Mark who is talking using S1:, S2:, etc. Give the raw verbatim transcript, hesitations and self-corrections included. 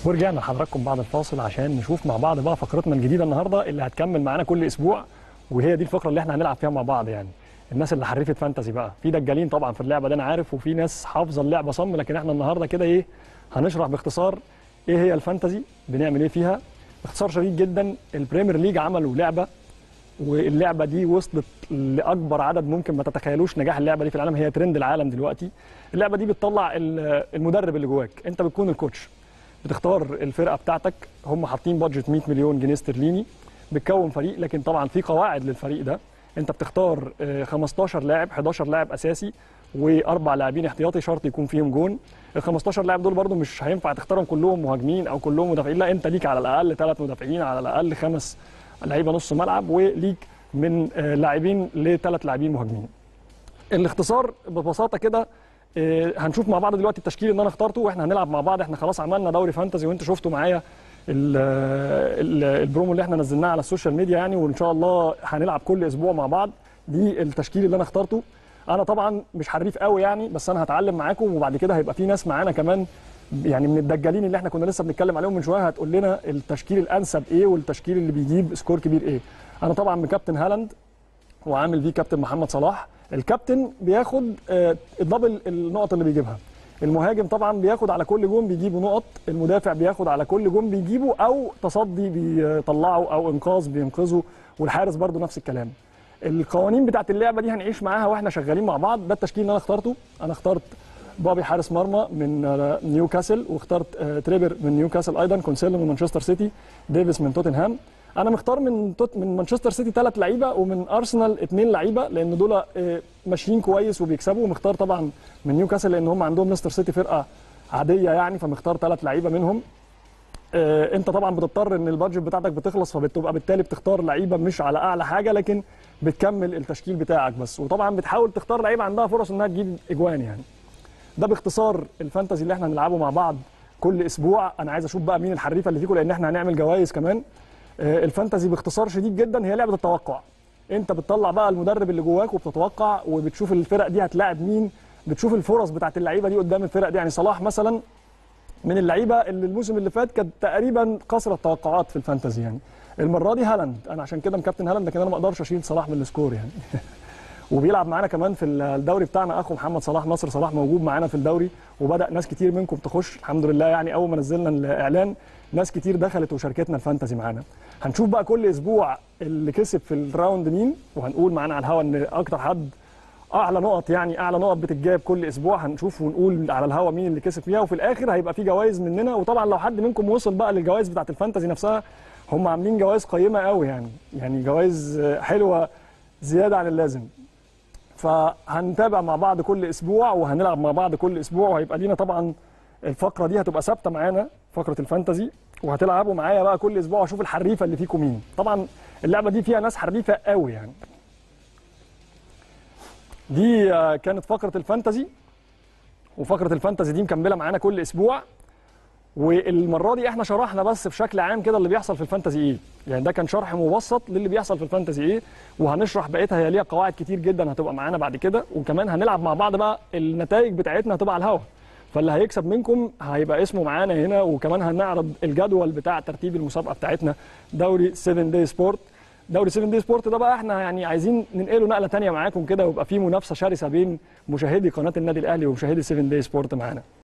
S1: ورجعنا لحضراتكم بعد الفاصل عشان نشوف مع بعض بقى فقرتنا الجديده النهارده اللي هتكمل معانا كل اسبوع، وهي دي الفقره اللي احنا هنلعب فيها مع بعض. يعني الناس اللي حرفت فانتزي بقى في دجالين طبعا في اللعبه دي انا عارف، وفي ناس حافظه اللعبه صم، لكن احنا النهارده كده ايه هنشرح باختصار ايه هي الفانتزي، بنعمل ايه فيها باختصار شديد جدا. البريمير ليج عملوا لعبه، واللعبه دي وصلت لاكبر عدد ممكن ما تتخيلوش نجاح اللعبه دي في العالم، هي ترند العالم دلوقتي. اللعبه دي بتطلع المدرب اللي جواك، انت بتكون الكوتش، بتختار الفرقه بتاعتك، هم حاطين بادجت مية مليون جنيه استرليني، بتكون فريق، لكن طبعا في قواعد للفريق ده. انت بتختار خمستاشر لاعب، حداشر لاعب اساسي واربع لاعبين احتياطي، شرط يكون فيهم جون. ال خمستاشر لاعب دول برضو مش هينفع تختارهم كلهم مهاجمين او كلهم مدافعين، لا انت ليك على الاقل ثلاث مدافعين، على الاقل خمس لعيبه نص ملعب، وليك من لاعبين لثلاث لاعبين مهاجمين. الاختصار ببساطه كده هنشوف مع بعض دلوقتي التشكيل اللي انا اخترته، واحنا هنلعب مع بعض. احنا خلاص عملنا دوري فانتزي وانتوا شفتوا معايا البرومو اللي احنا نزلناه على السوشيال ميديا يعني، وان شاء الله هنلعب كل اسبوع مع بعض. دي التشكيل اللي انا اخترته. انا طبعا مش حريف قوي يعني، بس انا هتعلم معاكم، وبعد كده هيبقى في ناس معانا كمان يعني من الدجالين اللي احنا كنا لسه بنتكلم عليهم من شويه، هتقول لنا التشكيل الانسب ايه والتشكيل اللي بيجيب سكور كبير ايه. انا طبعا بكابتن هالاند وعامل فيه كابتن محمد صلاح. الكابتن بياخد الدبل النقط اللي بيجيبها، المهاجم طبعا بياخد على كل جون بيجيبه نقط، المدافع بياخد على كل جون بيجيبه او تصدي بيطلعه او انقاذ بينقذه، والحارس برضو نفس الكلام. القوانين بتاعت اللعبه دي هنعيش معاها واحنا شغالين مع بعض. ده التشكيل اللي انا اخترته. انا اخترت بابي حارس مرمى من نيوكاسل، واخترت تريبر من نيوكاسل ايضا، كونسيلو من مانشستر سيتي، ديفيس من توتنهام. انا مختار من توت من مانشستر سيتي ثلاث لعيبه، ومن ارسنال اثنين لعيبه، لان دول ماشيين كويس وبيكسبوا. ومختار طبعا من نيوكاسل لان هم عندهم ليستر سيتي فرقه عاديه يعني، فمختار ثلاث لعيبه منهم. انت طبعا بتضطر ان البادجت بتاعتك بتخلص، فبتبقى بالتالي بتختار لعيبه مش على اعلى حاجه، لكن بتكمل التشكيل بتاعك بس. وطبعا بتحاول تختار لعيبه عندها فرص انها تجيب اجوان يعني. ده باختصار الفانتزي اللي احنا هنلعبه مع بعض كل اسبوع. انا عايز اشوف بقى مين الحريفه اللي فيكم، لان احنا هنعمل جوائز كمان. الفانتزي باختصار شديد جدا هي لعبه التوقع. انت بتطلع بقى المدرب اللي جواك وبتتوقع، وبتشوف الفرق دي هتلاعب مين، بتشوف الفرص بتاعت اللعيبه دي قدام الفرق دي. يعني صلاح مثلا من اللعيبه اللي الموسم اللي فات كانت تقريبا قصر التوقعات في الفانتزي يعني. المره دي هالاند، انا عشان كده مكابتن هالاند، لكن انا ما اقدرش اشيل صلاح من السكور يعني. وبيلعب معانا كمان في الدوري بتاعنا اخو محمد صلاح، نصر صلاح موجود معانا في الدوري، وبدا ناس كتير منكم تخش الحمد لله يعني. اول ما نزلنا الاعلان ناس كتير دخلت وشاركتنا الفانتزي معانا. هنشوف بقى كل اسبوع اللي كسب في الراوند مين، وهنقول معانا على الهوا ان اكتر حد اعلى نقط يعني اعلى نقط بتتجاب كل اسبوع، هنشوف ونقول على الهوا مين اللي كسب فيها. وفي الاخر هيبقى في جوائز مننا. وطبعا لو حد منكم وصل بقى للجوائز بتاعت الفانتزي نفسها، هم عاملين جوائز قيمه قوي يعني، يعني جوائز حلوه زياده عن اللازم. فهنتابع مع بعض كل اسبوع وهنلعب مع بعض كل اسبوع، وهيبقى لينا طبعا الفقره دي هتبقى ثابته معانا، فقره الفانتزي، وهتلعبوا معايا بقى كل اسبوع واشوف الحريفه اللي فيكم مين. طبعا اللعبه دي فيها ناس حريفه قوي يعني. دي كانت فقره الفانتزي، وفقره الفانتزي دي مكمله معانا كل اسبوع. والمره دي احنا شرحنا بس بشكل عام كده اللي بيحصل في الفانتزي ايه، يعني ده كان شرح مبسط للي بيحصل في الفانتزي ايه، وهنشرح بقيتها. هي ليها قواعد كتير جدا هتبقى معانا بعد كده، وكمان هنلعب مع بعض بقى النتائج بتاعتنا هتبقى على الهوا، فاللي هيكسب منكم هيبقى اسمه معانا هنا. وكمان هنعرض الجدول بتاع ترتيب المسابقه بتاعتنا، دوري سفن داي سبورت. دوري سفن داي سبورت ده بقى احنا يعني عايزين ننقله نقله ثانيه معاكم كده، ويبقى فيه منافسه شرسه بين مشاهدي قناه النادي الاهلي ومشاهدي سفن داي سبورت معانا.